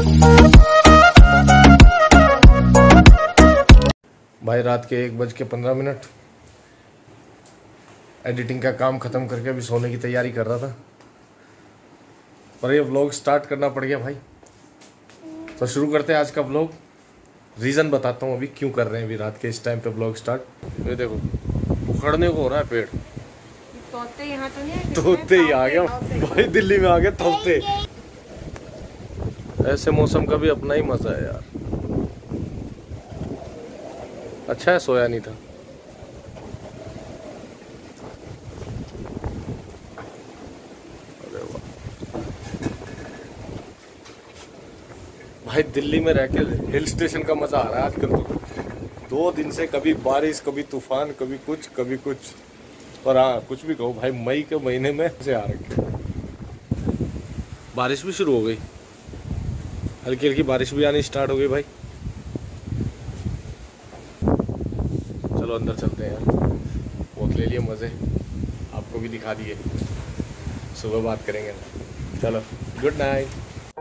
भाई रात के 1:15 एडिटिंग का काम ख़त्म करके अभी सोने की तैयारी कर रहा था, पर ये व्लॉग स्टार्ट करना पड़ गया भाई। तो शुरू करते हैं आज का व्लॉग। रीज़न बताता हूँ अभी क्यों कर रहे हैं अभी रात के इस टाइम पे व्लॉग स्टार्ट। ये देखो उखड़ने को हो रहा है पेड़। तोते यहाँ तो नहीं, तोते ही आ गया भाई, दिल्ली में आ गए तोते। ऐसे मौसम का भी अपना ही मजा है यार। अच्छा है सोया नहीं था। अरे वाह भाई, दिल्ली में रह के हिल स्टेशन का मजा आ रहा है आजकल तो। 2 दिन से कभी बारिश, कभी तूफान, कभी कुछ कभी कुछ। पर हाँ कुछ भी कहो भाई, मई के महीने में से आ रखे। बारिश भी शुरू हो गई, हल्की हल्की बारिश भी आनी स्टार्ट हो गई भाई। चलो अंदर चलते हैं यार, बहुत ले लिए मज़े, आपको भी दिखा दिए। सुबह बात करेंगे। चलो गुड नाइट।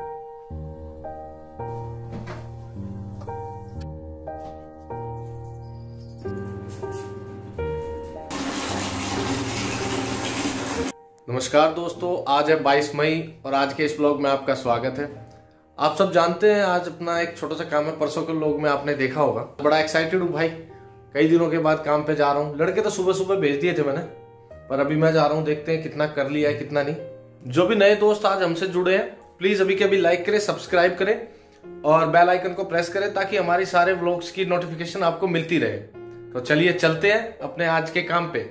नमस्कार दोस्तों, आज है 22 मई और आज के इस ब्लॉग में आपका स्वागत है। आप सब जानते हैं आज अपना एक छोटा सा काम है। परसों के व्लॉग में आपने देखा होगा। बड़ा एक्साइटेड हूँ भाई, कई दिनों के बाद काम पे जा रहा हूँ। लड़के तो सुबह सुबह भेज दिए थे मैंने, पर अभी मैं जा रहा हूँ, देखते हैं कितना कर लिया है कितना नहीं। जो भी नए दोस्त आज हमसे जुड़े हैं, प्लीज अभी के अभी लाइक करें, सब्सक्राइब करें और बेल आइकन को प्रेस करें ताकि हमारी सारे व्लॉग्स की नोटिफिकेशन आपको मिलती रहे। तो चलिए चलते हैं अपने आज के काम पे।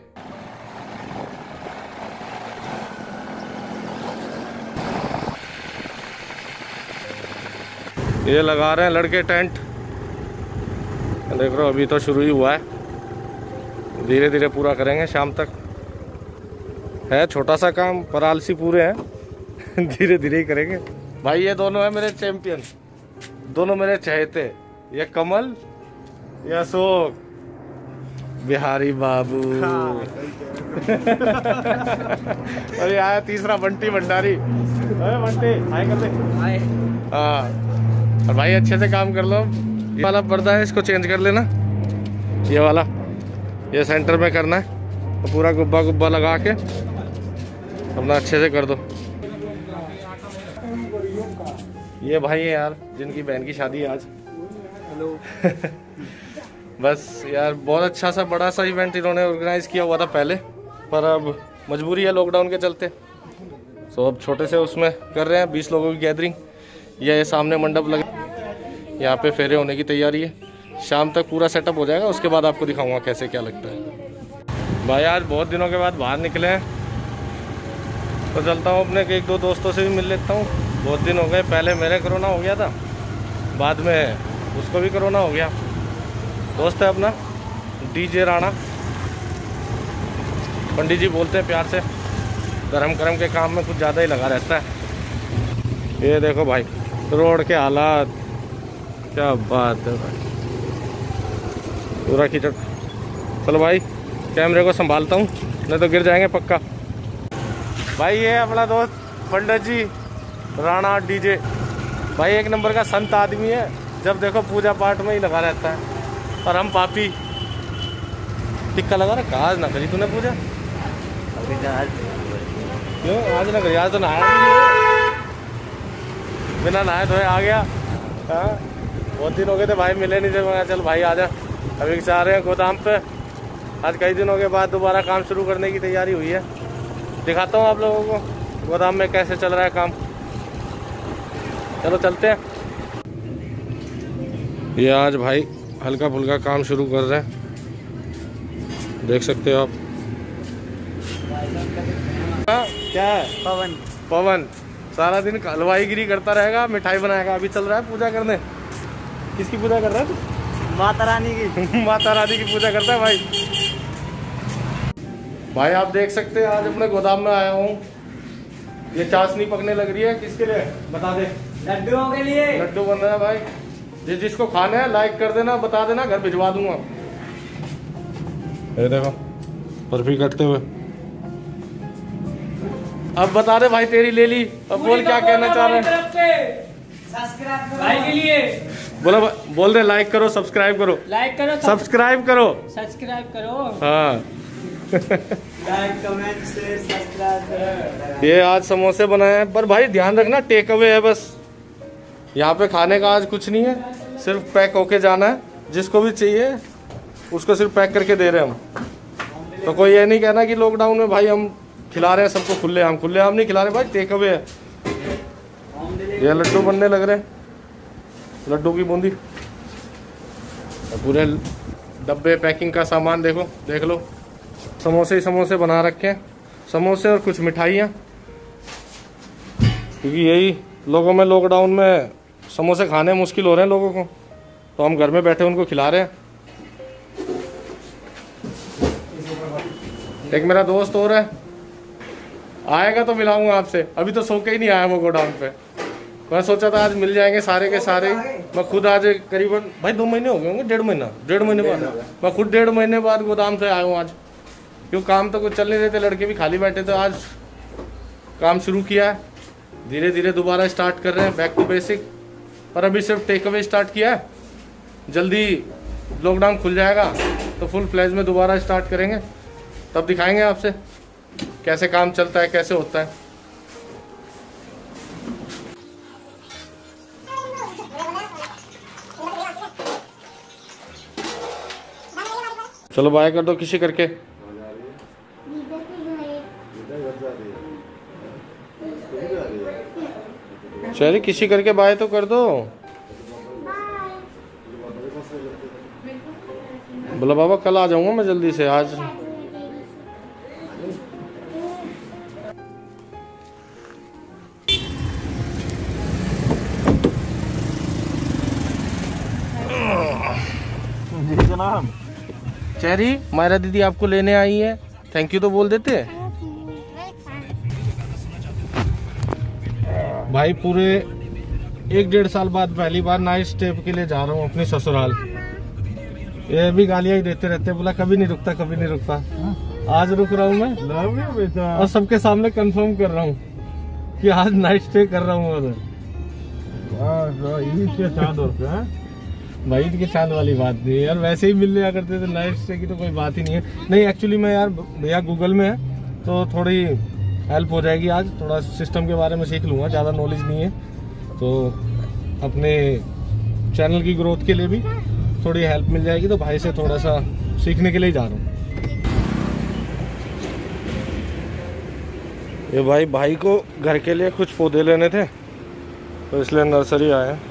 ये लगा रहे हैं लड़के टेंट, देख रहे हो अभी तो शुरू ही हुआ है, धीरे धीरे पूरा करेंगे शाम तक। है छोटा सा काम पर आलसी पूरे हैं धीरे धीरे ही करेंगे भाई। ये दोनों है मेरे चैंपियन, दोनों मेरे चहेते, ये कमल, ये अशोक, बिहारी बाबू और ये आया तीसरा बंटी भंडारी। बंटी हाय कर दे। हाँ और भाई अच्छे से काम कर लो। ये वाला पर्दा है, इसको चेंज कर लेना, ये वाला, ये सेंटर में करना है। तो पूरा गुब्बा गुब्बा लगा के अपना अच्छे से कर दो। ये भाई है यार जिनकी बहन की शादी है आज। हेलो बस यार बहुत अच्छा सा बड़ा सा इवेंट इन्होंने ऑर्गेनाइज किया हुआ था पहले, पर अब मजबूरी है लॉकडाउन के चलते, तो अब छोटे से उसमें कर रहे हैं 20 लोगों की गैदरिंग। ये सामने मंडप लगा, यहाँ पे फेरे होने की तैयारी है। शाम तक पूरा सेटअप हो जाएगा, उसके बाद आपको दिखाऊंगा कैसे क्या लगता है। भाई आज बहुत दिनों के बाद बाहर निकले हैं, तो चलता हूँ अपने 1-2 दोस्तों से भी मिल लेता हूँ। बहुत दिन हो गए, पहले मेरे कोरोना हो गया था, बाद में उसको भी कोरोना हो गया। दोस्त है अपना डीजे राणा, पंडित जी बोलते हैं प्यार से, धर्म कर्म के काम में कुछ ज़्यादा ही लगा रहता है। ये देखो भाई रोड के हालात, क्या बात है भाई, पूरा कीचड़। चलो भाई कैमरे को संभालता हूँ, नहीं तो गिर जाएंगे पक्का। भाई ये अपना दोस्त पंडित जी राणा डीजे, भाई एक नंबर का संत आदमी है, जब देखो पूजा पाठ में ही लगा रहता है। और हम पापी, टिक्का लगा रहा। आज ना करी तूने पूजा? क्यों आज ना करी? आज तो नहाया बिना नहाए धोए आ गया। हाँ बहुत दिन हो गए थे भाई, मिले नहीं थे। मैं चल भाई आजा, अभी जा रहे हैं गोदाम पे। आज कई दिनों के बाद दोबारा काम शुरू करने की तैयारी हुई है, दिखाता हूँ आप लोगों को गोदाम में कैसे चल रहा है काम। चलो चलते हैं। ये आज भाई हल्का फुल्का काम शुरू कर रहे हैं, देख सकते हो आप। क्या है? पवन। पवन सारा दिन हलवाईगिरी करता रहेगा, मिठाई बनाएगा। अभी चल रहा है पूजा करने। किसकी पूजा कर रहा है तू? माता रानी की। माता रानी की पूजा करता है भाई। भाई आप देख सकते हैं आज अपने गोदाम में आया हूँ। ये चाशनी पकने लग रही है, किसके लिए बता दे? लड्डुओं के लिए। लड्डू बन रहा है भाई। जिसको खाना है लाइक कर देना, बता देना, घर भिजवा दूंगा। ये देखो बर्फी कटते हुए। अब बता दे भाई, तेरी ले ली, अब बोल क्या कहना चाह रहे हैं? भाई के लिए बोलो, बोल दे लाइक करो, सब्सक्राइब करो, लाइक करो, सब्सक्राइब करो, सब्सक्राइब करो। हाँ। लाइक कमेंट शेयर सब्सक्राइब करो। ये आज समोसे बनाए हैं, पर भाई ध्यान रखना टेक अवे है बस। यहाँ पे खाने का आज कुछ नहीं है, सिर्फ पैक होके जाना है। जिसको भी चाहिए उसको सिर्फ पैक करके दे रहे हैं हम। तो कोई ये नहीं कहना कि लॉकडाउन में भाई हम खिला रहे हैं सबको खुलेआम। खुलेआम नहीं खिला रहे भाई, टेक अवे है। ये लड्डू बनने लग रहे हैं, लड्डू की बूंदी। पूरे डब्बे पैकिंग का सामान देखो, देख लो। समोसे ही समोसे बना रखे हैं, समोसे और कुछ मिठाइयाँ, क्योंकि यही लोगों में लॉकडाउन में समोसे खाने मुश्किल हो रहे हैं लोगों को, तो हम घर में बैठे उनको खिला रहे हैं। एक मेरा दोस्त और है, आएगा तो मिलाऊंगा आपसे। अभी तो सो के ही नहीं आया वो गोडाउन पे। मैं सोचा था आज मिल जाएंगे सारे के सारे। मैं खुद आज करीबन भाई 2 महीने हो गए होंगे, 1.5 महीने बाद मैं खुद 1.5 महीने बाद गोदाम से आया हूँ आज। क्यों काम तो कुछ चल नहीं रहे थे, लड़के भी खाली बैठे थे। आज काम शुरू किया है, धीरे धीरे दोबारा स्टार्ट कर रहे हैं, बैक टू बेसिक। पर अभी सिर्फ टेक अवे स्टार्ट किया है, जल्दी लॉकडाउन खुल जाएगा तो फुल फ्लैज में दोबारा स्टार्ट करेंगे, तब दिखाएंगे आपसे कैसे काम चलता है, कैसे होता है। चलो बाय कर दो किसी करके। चलिए किसी करके बाय तो कर दो। बोला बाबा कल आ जाऊंगा मैं जल्दी से। आज चेरी, मायरा दीदी आपको लेने आई है, थैंक यू तो बोल देते। भाई पूरे 1-1.5 साल बाद पहली बार नाइट स्टे के लिए जा रहा हूँ अपनी ससुराल। ये भी गालियां ही देते रहते, बोला कभी नहीं रुकता, कभी नहीं रुकता। आज रुक रहा हूँ मैं, और सबके सामने कंफर्म कर रहा हूँ कि आज नाइट स्टे कर रहा हूँ उधर। भाई ईद के चांद वाली बात नहीं है यार, वैसे ही मिलने आ करते थे, नाइट स्टे की तो कोई बात ही नहीं है। नहीं एक्चुअली मैं यार भैया गूगल में है तो थोड़ी हेल्प हो जाएगी। आज थोड़ा सिस्टम के बारे में सीख लूँगा, ज़्यादा नॉलेज नहीं है, तो अपने चैनल की ग्रोथ के लिए भी थोड़ी हेल्प मिल जाएगी। तो भाई से थोड़ा सा सीखने के लिए जा रहा हूँ। ये भाई को घर के लिए कुछ पौधे लेने थे, तो इसलिए नर्सरी आए हैं।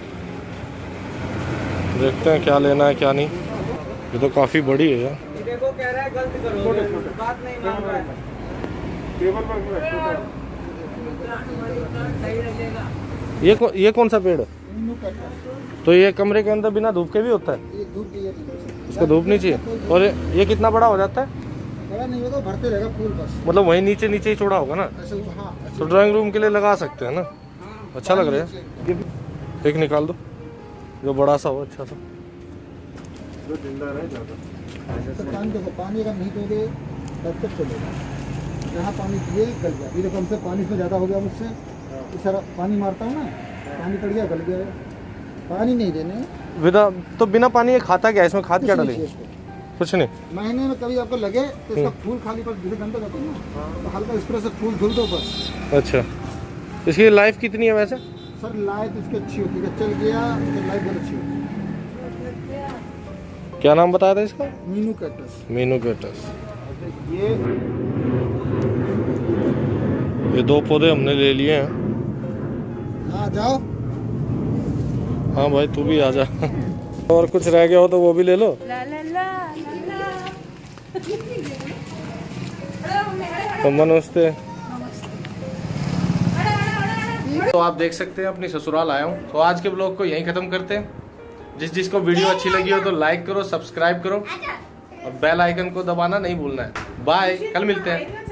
देखते हैं क्या लेना है क्या नहीं। ये तो काफ़ी बड़ी है यार। देखो कह रहा है गलत करो, बात नहीं मान रहा है। टेबल पर ये कौन सा पेड़ है? तो ये कमरे के अंदर बिना धूप के भी होता है? इसको धूप नहीं चाहिए। और ये कितना बड़ा हो जाता है? बड़ा नहीं होगा, भरते रहेगा फूल बस। मतलब वहीं नीचे नीचे ही छोड़ा होगा ना? तो ड्राइंग रूम के लिए लगा सकते हैं ना, अच्छा लग रहा है। एक निकाल दो जो बड़ा सा हो, अच्छा सा। तो पानी अगर नहीं दोगे तब तक चलेगा। यहाँ पानी दिए गल गया, ये कम से पानी इसमें ज़्यादा हो गया मुझसे। इस सारा पानी मारता हूँ ना, पानी पड़ गया, गल गया। पानी नहीं देने तो बिना पानी ये खाता क्या? इसमें खाद क्या डालेंगे? कुछ नहीं। महीने में कभी आपको लगे तो इसका फूल खाली पर धीरे गंदा जाता है ना, तो हल्का स्प्रे से फूल धुल दो बस। अच्छा, इसकी लाइफ कितनी है वैसे? सर लाइफ इसकी अच्छी होती है, चल गया तो लाइफ बहुत अच्छी होती है। क्या नाम बताया था इसका? मीनू कैक्टस। मीनू कैक्टस। ये 2 पौधे हमने ले लिए हैं। आ जाओ। हाँ भाई तू भी आ जा। और कुछ रह गया हो तो वो भी ले लो। ला ला ला तो नमस्ते। तो आप देख सकते हैं अपनी ससुराल आया हूँ। तो आज के ब्लॉग को यहीं खत्म करते हैं। जिसको वीडियो अच्छी लगी हो तो लाइक करो, सब्सक्राइब करो और बेल आइकन को दबाना नहीं भूलना है। बाय, कल मिलते हैं।